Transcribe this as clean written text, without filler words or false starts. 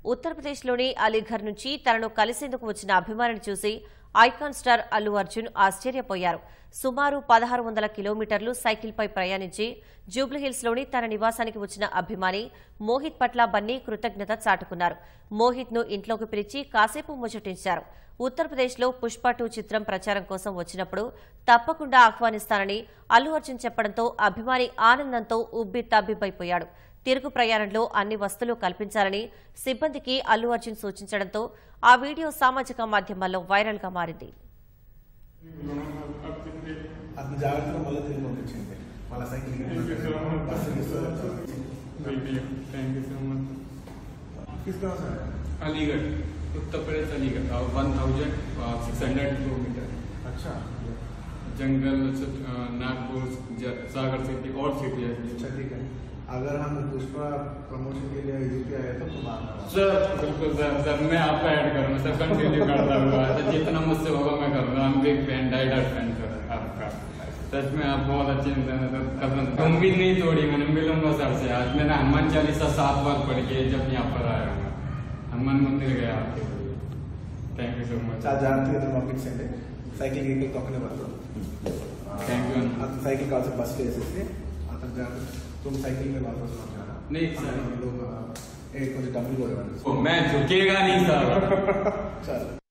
ఉత్తరప్రదేశ్లోని అలీఘర్ నుంచి తనను కలిసేందుకు వచ్చిన అభిమానిని చూసి ఐకాన్ స్టార్ అల్లు అర్జున్ ఆశ్చర్యపోయారు. సుమారు 1600 కిలోమీటర్లు సైకిల్పై ప్రయాణించి జూబ్లీహిల్స్లోని తన నివాసానికి వచ్చిన అభిమాని మోహిత్ పట్ల బన్నీ కృతజ్ఞత చాటుకున్నారు. మోహిత్ను ఇంట్లోకి పిలిచి కాసేపు ముచ్చటించారు. ఉత్తరప్రదేశ్లో పుష్ప 2 చిత్రం ప్రచారం కోసం వచ్చినప్పుడు తప్పకుండా ఆహ్వానిస్తానని అల్లు అర్జున్ చెప్పడంతో అభిమాని ఆనందంతో ఉబ్బితబ్బిబ్బైపోయాడు. తిరుగు ప్రయాణంలో అన్ని వసతులు కల్పించాలని సిబ్బందికి అల్లు అర్జున్ సూచించడంతో ఆ వీడియో సామాజిక మాధ్యమాల్లో వైరల్ గా మారింది. अलीगढ़ उत्तर प्रदेश अलीगढ़ 1600 किलोमीटर। अच्छा जंगल नागपुर सागर सिटी और सिटी है। अच्छा ठीक है। अगर हम पुष्पा प्रमोशन के लिए यूपी आए तो सर बिल्कुल सर मैं आपका ऐड करूँगा सर, कंटिन्यू करता हुआ जितना मुझसे होगा मैं करूँगा। हम big fan diehard fan sir आपका। सच में आप बहुत अच्छे इंसान। उम्मीद नहीं तोड़ी, मैंने मिलूंगा सर से। आज मैंने हनुमान चालीसा 7 बार पढ़ के जब यहाँ पर आया हूँ, हनुमान मंदिर गया आपके लिए। Thank you so much. ಜಾಗೃತಿ పంపించండి. సైకిల్ గిక్కలు తొక్కనే పడతాం. Thank you. అతను సైకిల్ కాల్సి బస్ వేసేసి అతను జాగ్రత్త तुम साइकिल में वापस मत जाना। नहीं सर लोग एक कुछ डबल बोल रहे हैं। मैं झुकेगा नहीं सर। चल